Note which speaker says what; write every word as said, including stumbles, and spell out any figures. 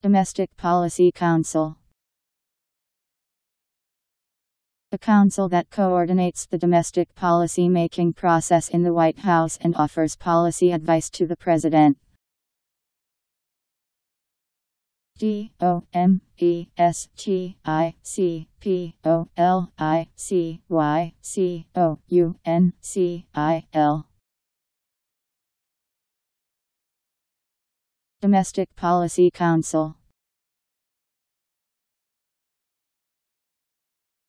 Speaker 1: Domestic Policy Council. A council that coordinates the domestic policy-making process in the White House and offers policy advice to the President. D O M E S T I C P O L I C Y C O U N C I L. Domestic Policy Council.